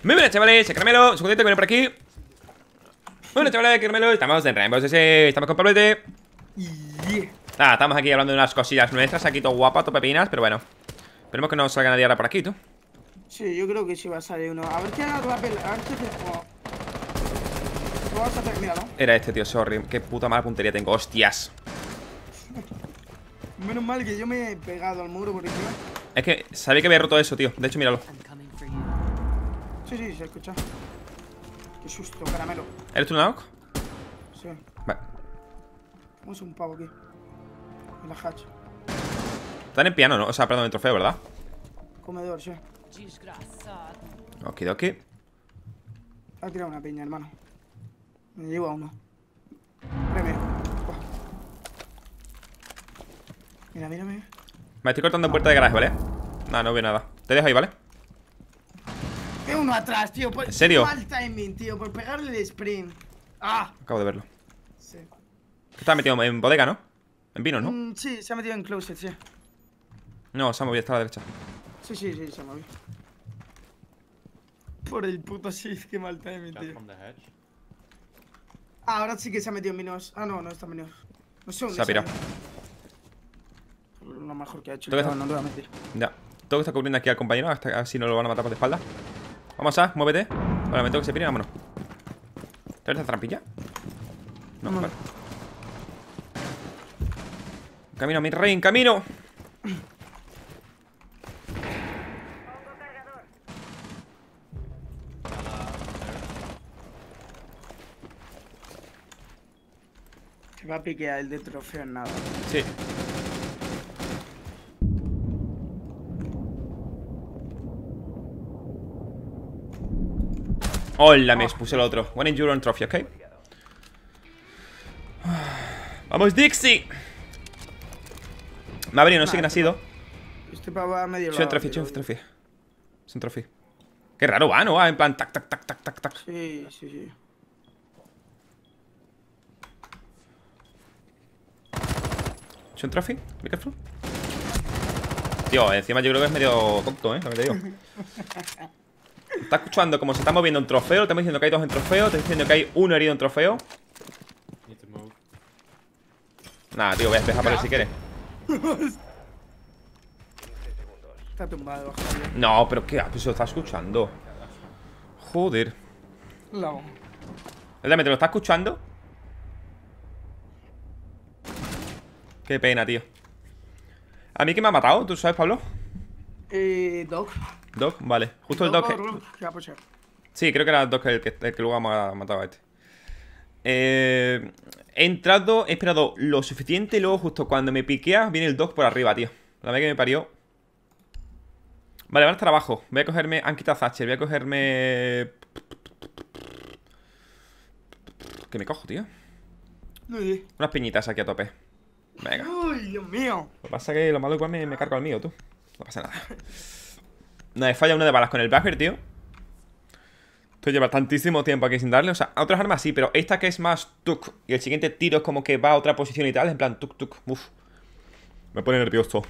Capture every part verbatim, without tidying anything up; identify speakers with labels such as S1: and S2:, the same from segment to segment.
S1: Muy buenas, chavales, soy Caramelo, su contento que viene por aquí. Muy buenas, chavales, Caramelo, estamos en Rainbow Six, estamos con Pablete.
S2: Yeah.
S1: Nada, estamos aquí hablando de unas cosillas nuestras, aquí todo guapa, todo pepinas, pero bueno. Esperemos que no salga nadie ahora por aquí, tú.
S2: Sí, yo creo que sí va a salir uno. A ver qué haga la pela. A ver qué hace. Oh. Lo vas a hacer, míralo.
S1: Era este, tío, sorry, qué puta mala puntería tengo, hostias.
S2: Menos mal que yo me he pegado al muro por encima.
S1: Es que sabía que había roto eso, tío, de hecho, míralo.
S2: Sí, sí, se escucha. Qué susto, Caramelo.
S1: ¿Eres tú, Naok?
S2: Sí.
S1: Vale.
S2: Tenemos un pavo aquí. En la hatch.
S1: Están en piano, ¿no? O sea, perdón, en trofeo, ¿verdad?
S2: Comedor, sí.
S1: Okidoki.
S2: Ha tirado una piña, hermano. Me llevo a uno. Premio. Oh. Mira, mira, mira.
S1: Me estoy cortando en puerta de garaje, ¿vale? No, no veo nada. Te dejo ahí, ¿vale?
S2: Hay uno atrás, tío. Por...
S1: ¿En serio?
S2: Mal timing, tío. Por pegarle el sprint. Ah.
S1: Acabo de verlo.
S2: Sí.
S1: ¿Qué estaba metido en bodega, no? En vino, ¿no?
S2: Mm, sí, se ha metido en closet, sí.
S1: No, se ha movido, está a la derecha.
S2: Sí, sí, sí, se ha movido. Por el puto shift, qué mal timing, tío. Ah, ahora sí que se ha metido en minos. Ah, no, no está en minos. No sé dónde
S1: Se ha pirado.
S2: Lo mejor que ha hecho.
S1: ¿Tú qué
S2: No,
S1: estás?
S2: no te voy a mentir.
S1: Ya. Tengo que estar cubriendo aquí al compañero, hasta así no lo van a matar por de espalda. Vamos a, muévete. Vale, me tengo que se pire, vámonos. ¿Te ves esta trampilla? No,
S2: No.
S1: vale. Camino, mi rey, en camino.
S2: Se va a piquear el de trofeo en nada.
S1: Sí. Hola, me expuse el otro. One Enduro and Trophy, ¿ok? ¡Vamos, Dixie! Me ha venido, no sé quién ha sido.
S2: Este pavo va medio
S1: Soy un
S2: lado,
S1: trophy,
S2: pero-
S1: soy un trophy. Es un trophy. Qué raro va, ¿no? Va en plan tac, tac, tac, tac, tac, tac.
S2: Sí, sí, sí.
S1: ¿Es un trophy? Be careful. Tío, encima yo creo que es medio tonto, ¿eh? Lo que te digo. Está escuchando como se está moviendo un trofeo. Te estamos diciendo que hay dos en trofeo. Te estoy diciendo que hay uno herido en trofeo. Nada, tío, voy a despejar por él si quieres.
S2: Está tumbado bajo la
S1: No, pero qué, pues se lo está escuchando. Joder.
S2: No.
S1: ¿Realmente lo está escuchando? Qué pena, tío. ¿A mí qué me ha matado? ¿Tú sabes, Pablo?
S2: Eh, Doc.
S1: Doc, vale. Justo el Doc. que-
S2: ¿Qué va a pasar?
S1: Sí, creo que era el Doc el que, el que luego ha matado a este. Eh, he entrado, he esperado lo suficiente y luego justo cuando me piquea viene el Doc por arriba, tío. La vez que me parió. Vale, van a estar abajo. Voy a cogerme... Han quitado Thatcher. Voy a cogerme... ¿Qué me cojo, tío?
S2: Uy,
S1: Unas piñitas aquí a tope. Venga.
S2: Uy, Dios mío.
S1: Lo que pasa es que lo malo igual me, me cargo al mío, tú. No pasa nada. No, me falla una de balas con el Viper, tío. Esto lleva tantísimo tiempo aquí sin darle. O sea, a otras armas sí, pero esta que es más tuk. Y el siguiente tiro es como que va a otra posición y tal. En plan tuk tuk. Uf. Me pone nervioso.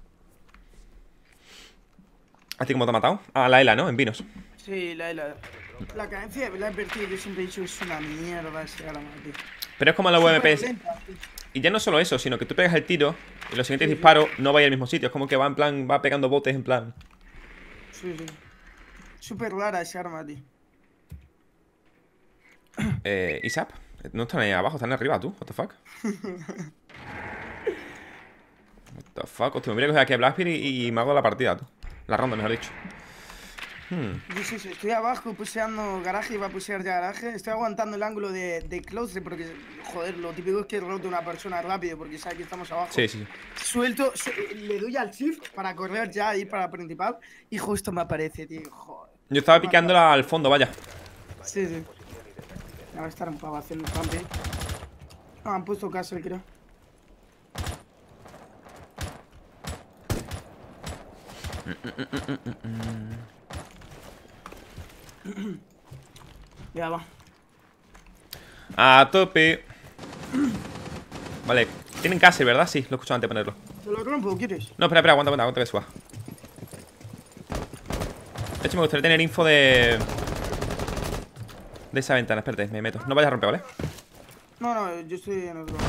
S1: ¿A ti cómo te ha matado? Ah, la Ela, ¿no? En vinos.
S2: Sí, la, la, la cadencia de Blackbird, tío, yo siempre he dicho que es una mierda ese arma, tío.
S1: Pero es como la U M P.
S2: Superlenta, tío.
S1: Y ya no solo eso, sino que tú pegas el tiro y los siguientes disparos no vayan al mismo sitio. Es como que va en plan, va pegando botes en plan.
S2: Sí, sí. Súper rara ese arma, tío.
S1: Eh, ¿Isap? No están ahí abajo, están arriba, tú. What the fuck? What the fuck? Hostia, me voy a coger aquí a Blackbeard y, y me hago la partida, tú. La ronda, mejor dicho. Hmm.
S2: Sí, sí, sí. Estoy abajo puseando garaje y va a pusear ya garaje. Estoy aguantando el ángulo de, de close porque, joder, lo típico es que rote una persona rápido porque sabe que estamos abajo.
S1: Sí, sí, sí.
S2: Suelto, su le doy al shift para correr ya ir para la principal y justo me aparece, tío. Joder.
S1: Yo estaba picándola al fondo, vaya.
S2: Sí, sí. Ya va a estar un pavo haciendo el camping. No, han puesto castle, creo. Ya va.
S1: A tope. Vale, tienen case, ¿verdad? Sí, lo he escuchado antes de ponerlo.
S2: ¿Te lo rompo? ¿Quieres?
S1: No, espera, espera, aguanta, aguanta, aguanta que suba. De hecho, me gustaría tener info de... De esa ventana, espérate, me meto. No vayas a romper, ¿vale?
S2: No, no, yo estoy en otro.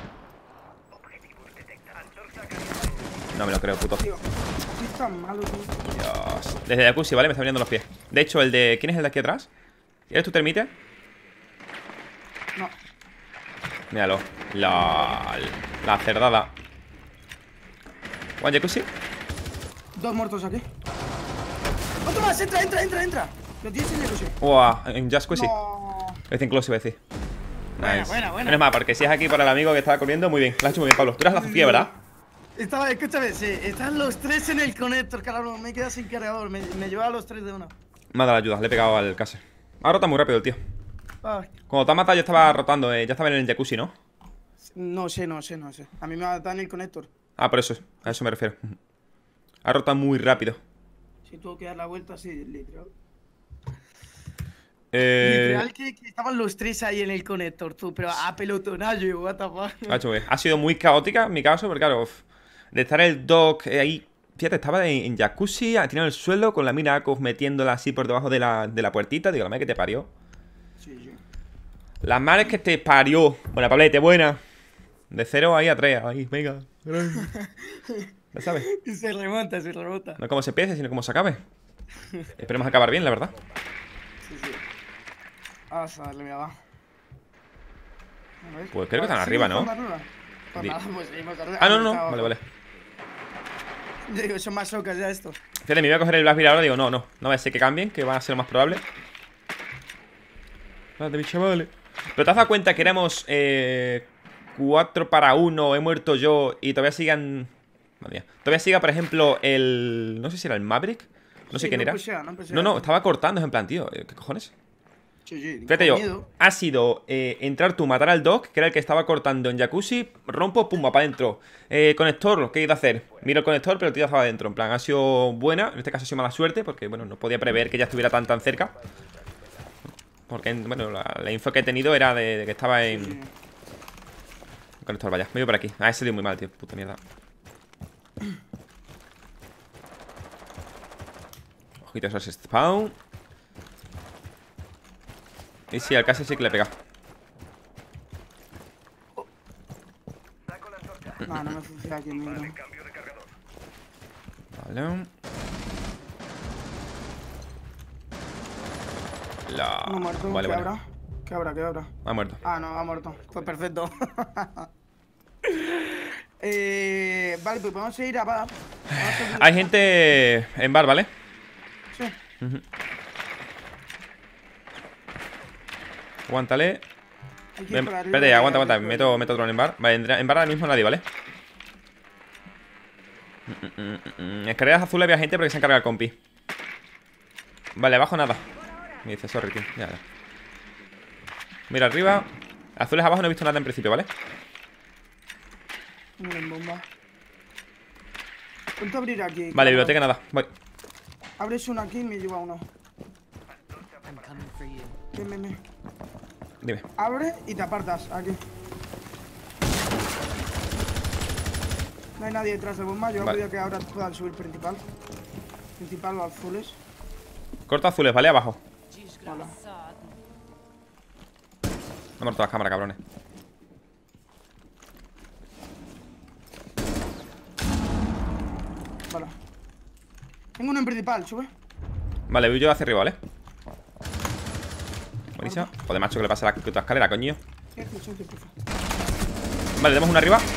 S1: No me lo creo, puto.
S2: Tío, ¿qué es tan malo, tío?
S1: Dios. Desde el jacuzzi, ¿vale? Me está abriendo los pies. De hecho, el de... ¿Quién es el de aquí atrás? ¿Eres tu termite?
S2: No.
S1: Míralo. La... La cerdada. ¿One jacuzzi?
S2: Dos muertos aquí. ¡Otro más! ¡Entra, entra, entra, entra! Lo tienes en el jacuzzi.
S1: Uah, en jacuzzi.
S2: No.
S1: Es en close, iba a decir.
S2: Buena,
S1: Nice.
S2: buena, buena.
S1: Menos mal, porque si es aquí para el amigo que estaba corriendo, muy bien. Lo has hecho muy bien, Pablo. Tú eras la Sofía, ¿verdad?
S2: Estaba, escúchame, sí, están los tres en el conector, cabrón. Me queda sin cargador. Me, me llevaba a los tres de una.
S1: Me ha dado la ayuda, le he pegado al caser. Ha rotado muy rápido el tío.
S2: Ay.
S1: Cuando te has matado yo estaba rotando, eh, ya estaba en el jacuzzi, ¿no?
S2: No sé, no sé, no sé. A mí me ha dado en el conector.
S1: Ah, por eso, a eso me refiero. Ha rotado muy rápido.
S2: Si tuvo que dar la vuelta así, literal.
S1: Eh...
S2: Literal que, que estaban los tres ahí en el conector, tú, pero a pelotonayo, what the fuck.
S1: Ha, hecho bien. Ha sido muy caótica en mi caso, porque claro, uf, de estar el doc eh, ahí. Fíjate, estaba en, en jacuzzi, tirado en el suelo, con la mina Akov metiéndola así por debajo de la, de la puertita. Digo, la madre que te parió.
S2: Sí, sí.
S1: La madre que te parió. Buena, Pablete, buena. De cero ahí a tres, ahí, venga. Ya sabes.
S2: Y se remonta, se remonta.
S1: No como se empiece, sino como se acabe. Esperemos acabar bien, la verdad.
S2: Sí, sí. Vamos a darle, mira, va. A ver.
S1: Pues creo que están
S2: ¿Sí?
S1: arriba, ¿no?
S2: ¿Están arriba? Pues
S1: Di-
S2: nada, pues seguimos arriba.
S1: Ah, no, no,
S2: Está
S1: no. Vale,
S2: abajo.
S1: vale.
S2: Yo digo, son más socas ya esto.
S1: Fíjate, me iba a coger el Blackbeard ahora. Digo, no, no. No va a ser que cambien, que va a ser lo más probable. Vale, mis chavales. Pero te has dado cuenta que éramos eh, cuatro para uno. He muerto yo y todavía sigan. Madre mía. Todavía siga, por ejemplo, el. No sé si era el Maverick. No sé
S2: Sí,
S1: quién
S2: no
S1: era.
S2: pusea, no pusea.
S1: No, no, estaba cortando. Es en plan, tío. ¿Qué cojones?
S2: Sí, sí,
S1: Fíjate
S2: con
S1: yo,
S2: miedo.
S1: ha sido eh, entrar tú, matar al Doc, que era el que estaba cortando en jacuzzi, rompo, pumba, para adentro. Eh, conector, ¿qué he ido a hacer? Miro el conector, pero el tío estaba adentro. En plan, ha sido buena, en este caso ha sido mala suerte, porque, bueno, no podía prever que ya estuviera tan tan cerca. Porque, bueno, la, la info que he tenido era de, de que estaba en...
S2: Sí.
S1: El conector, vaya, me voy por aquí. Ah, ese dio muy mal, tío, puta mierda. Ojitos al spawn. Y sí, al caso sí que le he pegado.
S2: No, no me funciona aquí el micro.
S1: Vale. La...
S2: No muerto,
S1: Vale,
S2: ¿qué
S1: vale.
S2: habrá? ¿Qué habrá? ¿Qué habrá?
S1: Ha muerto.
S2: Ah, no, ha muerto. Pues perfecto. eh, vale, pues vamos a ir a bar. Vamos a ir-
S1: Hay gente en bar, ¿vale?
S2: Sí.
S1: Ujú. Aguántale.
S2: Hay que ir
S1: Ven,
S2: por arriba
S1: espérate,
S2: y
S1: aguanta, aguanta.
S2: arriba.
S1: Meto, meto drone en bar. Vale, en en bar ahora mismo nadie, ¿vale? Mm, mm, mm, mm. Escaleras azules había gente porque se encarga el compi. Vale, abajo nada. Me dice, sorry, tío. Ya, ya. Mira arriba. Azules abajo no he visto nada en principio, ¿vale?
S2: Una en bomba. Ponte a abrir aquí.
S1: Vale,
S2: cabrón.
S1: biblioteca nada. Voy.
S2: Abres uno aquí y me lleva uno. Ven, ven, ven.
S1: Dime.
S2: Abre y te apartas, aquí. No hay nadie detrás de bomba, yo
S1: Vale.
S2: creo que ahora puedan subir principal. Principal o azules.
S1: Corto azules, ¿vale? Abajo.
S2: Vale.
S1: Han muerto las cámaras, cabrones.
S2: Vale. Tengo uno en principal, sube.
S1: Vale, voy yo hacia arriba, ¿vale? Buenísimo. Joder, macho, que le pasa a la puta escalera, coño.
S2: Cierto, cierto, porfa.
S1: Vale, tenemos una arriba.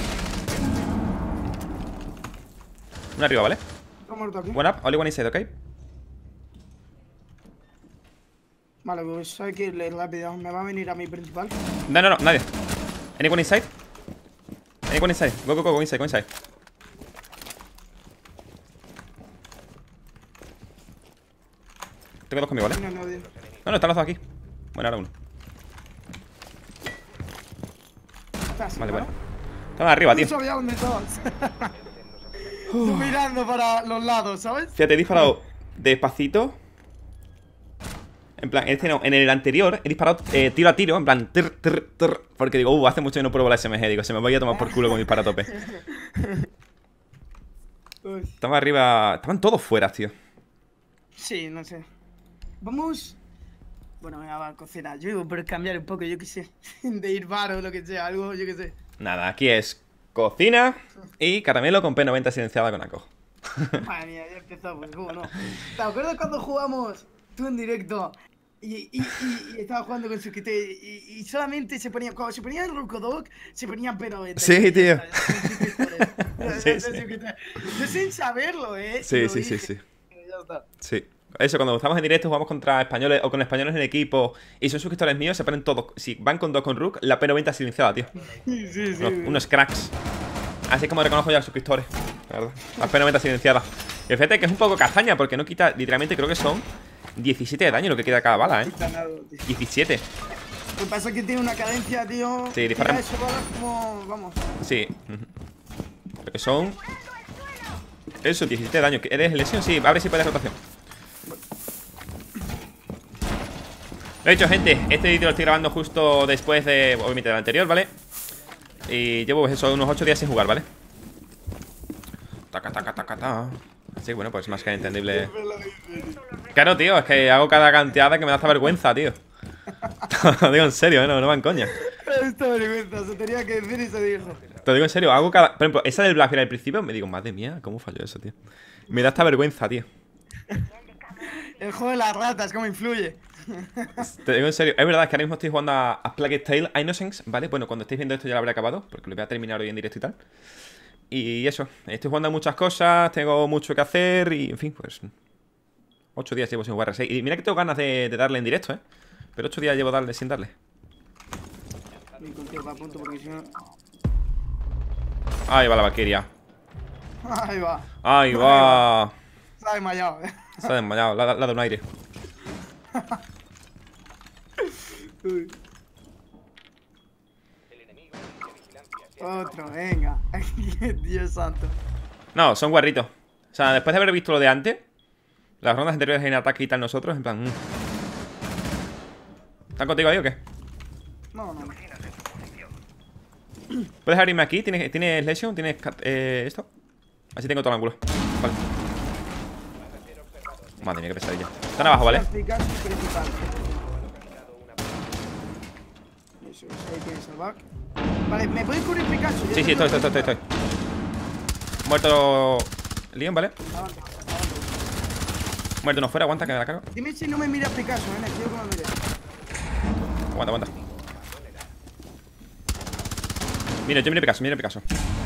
S1: Una arriba, ¿vale?
S2: Otro muerto aquí.
S1: One up, only one inside, ¿ok?
S2: Vale, pues hay que irle rápido. Me va a venir a mi principal.
S1: No, no, no, nadie. Anyone inside? Anyone inside? Go, go, go, go inside, go inside. Tengo dos conmigo, ¿vale?
S2: No, no, nadie.
S1: No, no, están los dos aquí. Bueno, ahora uno.
S2: Estás,
S1: Vale,
S2: ¿no?
S1: vale. Están arriba, tío.
S2: No sabía dónde estabas. Tú mirando para los lados, ¿sabes?
S1: Fíjate, he disparado despacito. En plan, este no, en el anterior he disparado eh, tiro a tiro, en plan, tir, tir, tir, porque digo, uh, hace mucho que no pruebo la S M G, digo, se me voy a tomar por culo con disparo a tope.
S2: Uy.
S1: Estaba arriba, estaban todos fuera, tío.
S2: Sí, no sé. Vamos. Bueno, venga, va, cocina. Yo digo, por cambiar un poco, yo qué sé. De ir bar o lo que sea, algo, yo qué sé.
S1: Nada, aquí es cocina y caramelo con P noventa silenciada con ACO.
S2: Madre mía, ya empezamos, ¿cómo no? ¿Te acuerdas cuando jugamos tú en directo? Y, y, y, y estaba jugando con su kit y, y solamente se ponía, cuando se ponía el Rukodog, se ponían P noventa.
S1: Sí, tío.
S2: Sí, sí. Yo sin saberlo, eh.
S1: Sí, sí, sí, sí.
S2: Ya está.
S1: Sí. Eso, cuando estamos en directo, jugamos contra españoles o con españoles en equipo y son suscriptores míos, se ponen todos. Si van con dos con Rook, la P noventa silenciada, tío.
S2: Sí, sí, sí.
S1: Unos, unos cracks. Así es como reconozco ya a los suscriptores, la verdad. La P noventa silenciada. Y fíjate que es un poco castaña porque no quita, literalmente creo que son diecisiete de daño lo que queda cada bala, ¿eh? diecisiete.
S2: Lo que pasa es que tiene una cadencia, tío.
S1: Sí, dispara.
S2: Eso balas como. Vamos.
S1: Sí. Creo que son. Eso, diecisiete de daño. ¿Eres lesión? Sí, abre si puedes rotación. Lo he dicho, gente. Este vídeo lo estoy grabando justo después de. Obviamente del anterior, ¿vale? Y llevo pues, eso, unos ocho días sin jugar, ¿vale? Taca, taca, taca, taca. Así que bueno, pues más que entendible. Claro, tío, es que hago cada canteada que me da hasta vergüenza, tío. Lo digo en serio, ¿eh? No, no van coña.
S2: Esta vergüenza, se tenía que decir y se dijo.
S1: Te lo digo en serio, hago cada. Por ejemplo, esa del Blackbeard al principio me digo, madre mía, ¿cómo falló eso, tío? Me da hasta vergüenza, tío.
S2: El juego de las ratas, ¿cómo influye?
S1: Te digo en serio, es verdad que ahora mismo estoy jugando a, a Plague Tale Innocence, ¿vale? Bueno, cuando estéis viendo esto ya lo habré acabado, porque lo voy a terminar hoy en directo y tal. Y eso, estoy jugando a muchas cosas, tengo mucho que hacer y, en fin, pues... Ocho días llevo sin jugar R seis. Y mira que tengo ganas de, de darle en directo, ¿eh? Pero ocho días llevo darle sin darle. Ahí va la Valkyria.
S2: Ahí va.
S1: Ahí va.
S2: Se ha desmayado, eh.
S1: Se ha desmayado, le ha dado un aire.
S2: Otro, venga. Dios santo.
S1: No, son guarritos. O sea, después de haber visto lo de antes, las rondas anteriores en ataque y tal nosotros, en plan... Mm. ¿Están contigo ahí o qué?
S2: No, no.
S1: ¿Puedes abrirme aquí? ¿Tienes, ¿tienes Lesion? ¿Tienes eh, esto? Así tengo todo el ángulo. Vale. Madre mía, qué pesadilla. Están abajo, ¿vale?
S2: Eso, ahí tienes el back. Vale, ¿me puedes cubrir Picasso?
S1: Sí, sí, estoy, estoy, estoy, estoy. Muerto Leon, ¿vale?
S2: Avante, avante.
S1: Muerto uno fuera, aguanta que me la cargo.
S2: Dime si no me miras Picasso, eh. Quiero que me mires.
S1: Aguanta, aguanta. Mira, yo miro Picasso, miro Picasso.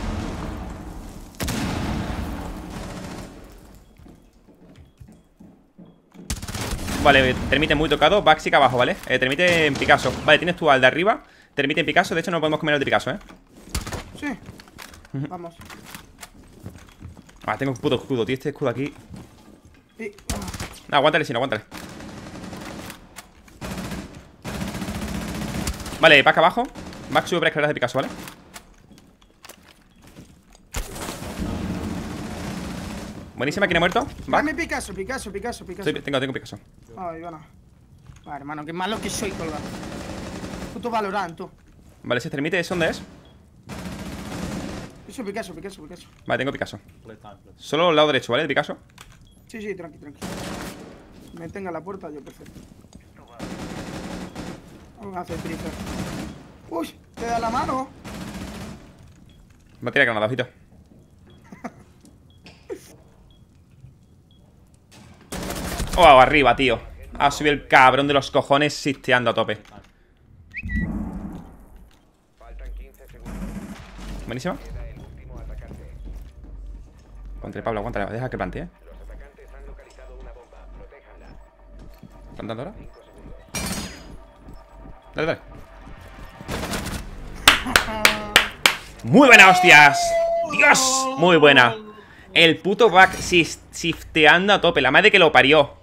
S1: Vale, termite muy tocado, Baxic abajo, ¿vale? Eh, termite en Picasso. Vale, tienes tú al de arriba. Termite en Picasso, de hecho no podemos comer el de Picasso, ¿eh?
S2: Sí. Vamos.
S1: Ah, tengo un puto escudo, tío, este escudo aquí.
S2: Sí.
S1: No, aguántale, si no, aguántale. Vale, back abajo. Back sube por escaleras de Picasso, ¿vale? Buenísima, ¿quién ha muerto? Back.
S2: Dame Picasso, Picasso, Picasso, Picasso.
S1: Estoy- tengo, tengo Picasso.
S2: Ay, bueno. Vale, hermano, qué malo que soy, colgado. Puto Valorant, tú.
S1: Vale, ese termite, ¿es dónde es?
S2: Eso, Picasso, Picasso, Picasso.
S1: Vale, tengo Picasso. Solo el lado derecho, ¿vale? De Picasso.
S2: Sí, sí, tranqui, tranqui. Me tenga la puerta, yo perfecto. Vamos a hacer triple. Uy, te da la mano.
S1: Va a tirar granada, ojito. Oh, arriba, tío. Ha subido el cabrón de los cojones sisteando a tope. Buenísima. Aguántale, Pablo, aguántale. Deja que plantee. ¿Plantando ahora? Dale, dale. ¡Muy buena, hostias! ¡Dios! Muy buena. El puto back shifteando a tope. La madre que lo parió.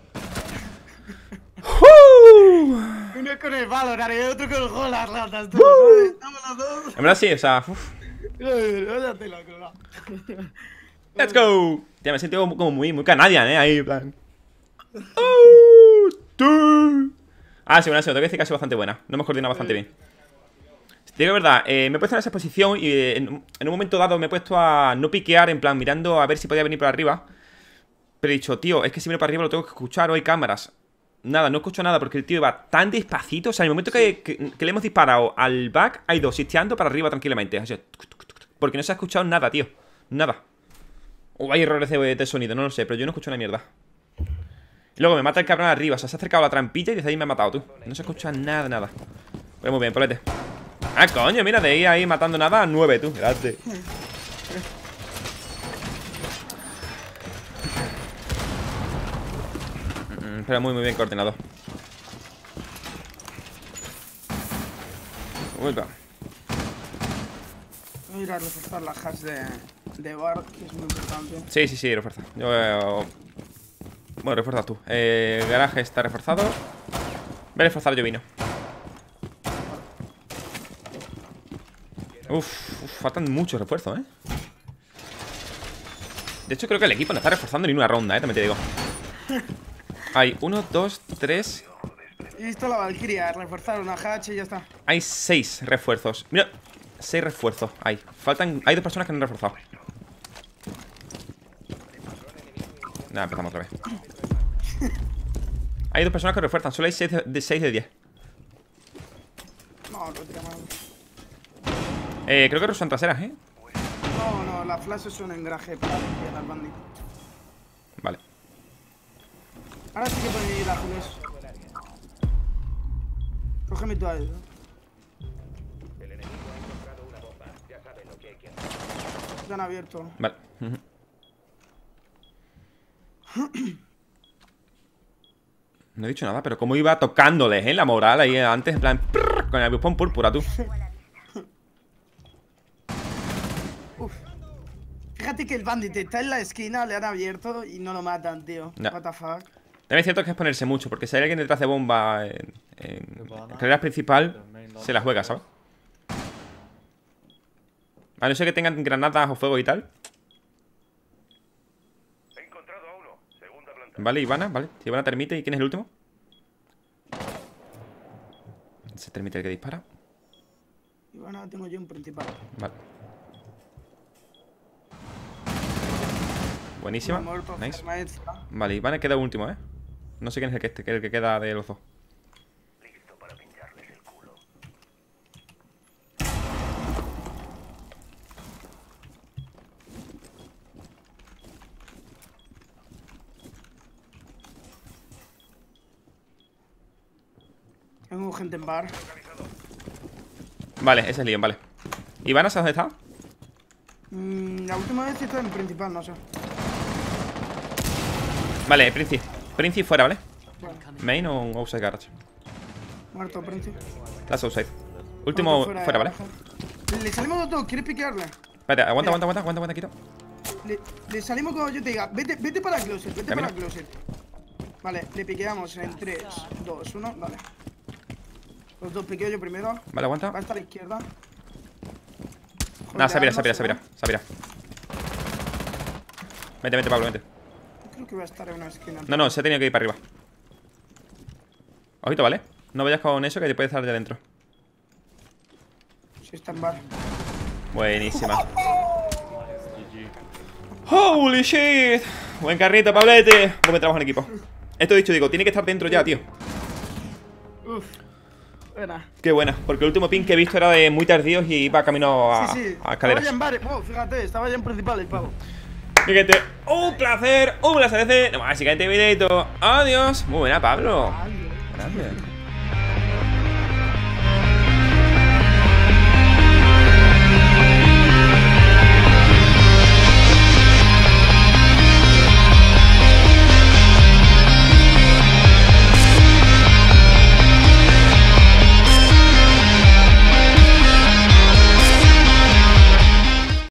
S1: ¡Uh!
S2: Uno con el Valorant y otro con el juego de las ratas. Tú.
S1: Uh.
S2: Estamos los dos.
S1: En verdad sí, o sea... Uf.
S2: Óyatelo, colgado.
S1: ¡Let's go! Ya me he sentido como muy, muy canadian, ¿eh? Ahí, en plan... ¡Oh! ¡Tú! Ah, sí, bueno, sí, tengo que decir que ha sido bastante buena. No hemos coordinado bastante bien. Te digo la verdad, eh, me he puesto en esa posición y eh, en, en un momento dado me he puesto a no piquear, en plan, mirando a ver si podía venir por arriba. Pero he dicho, tío, es que si viene para arriba lo tengo que escuchar o hay cámaras. Nada, no escucho nada porque el tío iba tan despacito. O sea, en el momento que, que, que le hemos disparado al back, ha ido sisteando para arriba tranquilamente. Así, porque no se ha escuchado nada, tío. Nada. O hay errores de, de sonido, no lo sé, pero yo no escucho una mierda. Y luego me mata el cabrón arriba. O sea, se ha acercado a la trampilla y desde ahí me ha matado, tú. No se escucha nada, nada. Pues muy bien, polete. Ah, coño, mira, de ahí ahí matando nada a nueve, tú. Gracias. Pero muy, muy bien coordinado. Uy, va.
S2: Voy a ir a reforzar la hash de, de bar, que es muy importante.
S1: Sí, sí, sí, refuerza. Yo, eh, bueno, refuerza tú. Eh, garaje está reforzado. Voy a reforzar yo vino. Uf, uf, faltan muchos refuerzos, eh. De hecho, creo que el equipo no está reforzando ni una ronda, eh, también te digo. Hay uno, dos, tres.
S2: He visto la Valkyria, reforzar una hatch y ya está.
S1: Hay seis refuerzos. Mira, seis refuerzos. Hay. Faltan. Hay dos personas que no han reforzado. Nada, empezamos otra vez. Hay dos personas que refuerzan. Solo hay seis de, seis de diez.
S2: No, lo tira mal.
S1: Eh, creo que son traseras, eh.
S2: No, no, la flash es un engraje para limpiar al bandit.
S1: Vale.
S2: Ahora sí que pueden ir a Jules. Cógeme tú a él, ¿no? Ya han abierto.
S1: Vale. Uh-huh. No he dicho nada, pero como iba tocándoles, eh, la moral ahí antes, en plan, prrr, con el buspón púrpura, tú.
S2: Uf. Fíjate que el bandit está en la esquina, le han abierto y no lo matan, tío.
S1: No.
S2: What the fuck.
S1: También es cierto que es ponerse mucho, porque si hay alguien detrás de bomba en, en carrera principal, se la juega, ¿sabes? A no ser que tengan granadas o fuego y tal.
S3: He encontrado a uno, segunda planta.
S1: Vale, Ivana, vale. Ivana termite. ¿Y quién es el último? Se termite el que dispara.
S2: Y bueno, tengo yo un principal.
S1: Vale. Buenísima.
S2: Muerto,
S1: Nice.
S2: maestra.
S1: Vale, Ivana queda último, ¿eh? No sé quién es el que, el que queda de los dos.
S3: Listo para pincharles el culo.
S2: Tengo gente en bar.
S1: Vale, ese es Leon, vale. ¿Ivana sabes dónde está?
S2: Mm, la última vez está en principal, no sé.
S1: Vale, Princi. Princi fuera, ¿vale?
S2: Bueno,
S1: Main o un outside garage.
S2: muerto, Prince.
S1: That's outside. Último
S2: Muerto
S1: fuera, ¿vale?
S2: Le, le salimos los dos, ¿quieres piquearle?
S1: Espérate, aguanta, aguanta, aguanta, aguanta, aguanta, quito.
S2: Le, le salimos cuando yo te diga, vete, vete para el closet, vete
S1: Camina.
S2: para el closet. Vale, le piqueamos en tres, dos, uno, vale. Los dos piqueo yo primero.
S1: Vale, aguanta.
S2: Va a estar a la izquierda.
S1: Nada, se vira,
S2: Holdearnos,
S1: se vira, se vira, se vira. Vete, vete, Pablo, vete.
S2: Yo creo que va a estar en una esquina.
S1: No, no, se ha tenido que ir para arriba. Ojito, ¿vale? No vayas con eso que te puede estar de adentro.
S2: Sí, está en bar.
S1: Buenísima. Holy shit. Buen carrito, Pablete. Buen trabajo en equipo. Esto dicho, digo, tiene que estar dentro ya, tío.
S2: Uf. Buena.
S1: Qué buena, porque el último ping que he visto era de muy tardíos y iba camino a,
S2: Sí, sí.
S1: a
S2: Estaba
S1: escaleras.
S2: ya en bar. Oh, fíjate, estaba ya en principal el pavo.
S1: Mi gente, un placer, un placer. Básicamente, videito. Adiós. Muy buena, Pablo.
S2: Ay,
S1: Gracias.